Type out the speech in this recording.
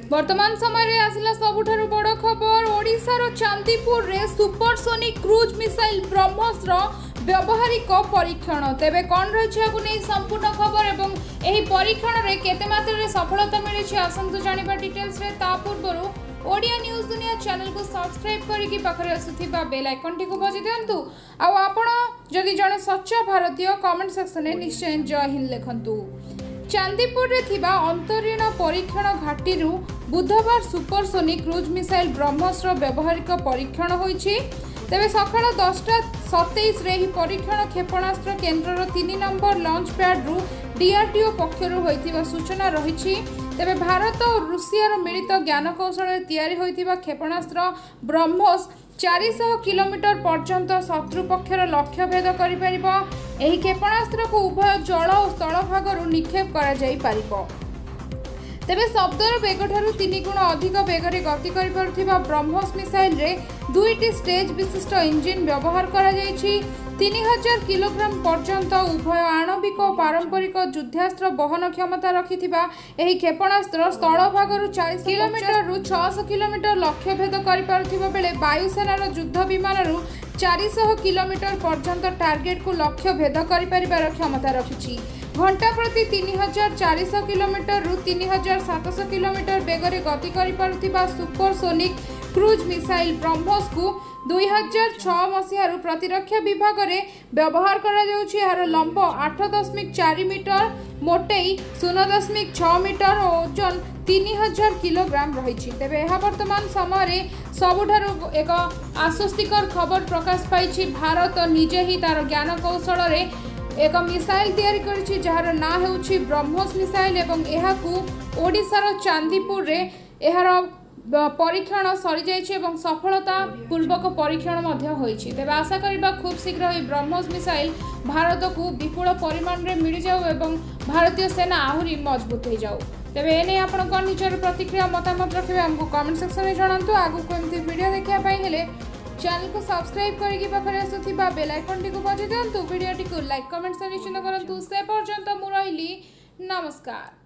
वर्तमान समय आसला सबुठारु बड़ खबर। ओडिशार चांदीपुर रे सुपरसोनिक क्रूज मिसाइल ब्रह्मोस व्यावहारिक परीक्षण। तेबे कौन रही संपूर्ण खबर एवं एही परीक्षण रे केते मात्रा सफलता मिली आसंतु जानिबा डिटेल्स रे। ता पूर्व ओडिया न्यूज दुनिया चैनल को सब्सक्राइब करके पाखरे आसुथिबा बेल आइकन टी को बजि दियंतु। आ आपण जदि जने सच्चा भारतीय कमेंट सेक्शन में निश्चय जय हिंद लिखंतु। चांदीपुर रे थिबा अंतरीण परीक्षण घाटी बुधवार सुपरसोनिक क्रूज मिसाइल ब्रह्मोस व्यावहारिक परीक्षण होईछि। तेबे सकाळ 10:27 रे ही परीक्षण क्षेपणास्त्र केन्द्र 3 नंबर लॉन्च पैड रु डीआरडीओ पक्षरु होइतिबा सूचना रहिछि। तेबे भारत और रूसियार मिलित ज्ञान कौशल तैयारी होइतिबा क्षेपणास्त्र ब्रह्मोस 400 किलोमीटर पर्यंत शत्रु पक्षर लक्ष्य भेद करिपारिबो। एही क्षेपणास्त्र को उभय जल और स्थल भागरु निक्षेप करा जाई पारिबो। तेबे शब्दर बेग ठारू 3 गुण अधिक बेगरे गति करि पारुथिबा ब्रह्मोस मिसाइल रे 2टी स्टेज विशिष्ट इंजिन व्यवहार करा जायछि। 3000 किलोग्राम पर्यंत उभय आणविक और पारंपरिक युद्धास्त्र बहन क्षमता रखिथिबा एही क्षेपणास्त्र स्थल भागरु 40 किलोमीटर रु 600 किलोमीटर लक्ष्य भेद करि पारुथिबा बेले वायुसेनार युद्ध विमान रु 400 किलोमीटर पर्यंत टार्गेट को लक्ष्य भेद करि परिबार क्षमता रखिछि। घंटा प्रति 3400 किलोमीटर रु 3700 किलोमीटर बेगरे गति करि पारुथिबा सुपरसोनिक क्रूज मिसाइल ब्रह्मोस को 2006 मसीह प्रतिरक्षा विभाग रे व्यवहार करा जाउछि। यार लंब 8.4 मीटर, मोटेई 0.6 मीटर और ओजन 3000 किलोग्राम रही। तेबे यह वर्तमान समय सबुठारु एक आश्वस्तिकर खबर प्रकाश पाई। भारत निजे ही तार ज्ञान कौशल रे एक मिसाइल तैयारी करिछि जहार ना हेउछि ब्रह्मोस मिसाइल एवं एहाकू ओडिशार चांदीपुर रे एहार परीक्षण सरी जाइछि एवं सफलता पूर्वक परीक्षण मध्य होइछि। तेबे आशा करिबा खूब शीघ्र ही ब्रह्मोस मिसाइल भारत को विपुल परिमाण रे मिल जाऊ एवं भारतीय सेना आहुरी मजबूत हो जाऊ। तेबे एने आपण कोन निजर प्रतिक्रिया मतामत रखिबे हमको कमेंट सेक्शन में जणांतु। आगु को एमती वीडियो देखिया पई हेले चैनल को सब्सक्राइब करके पाखरे आसुथिबा बेल आइकन टी को बजाइ दियंतु। वीडियो टी को लाइक कमेंट से निश्चित करंतु। से पर्यंत मु रहिली नमस्कार।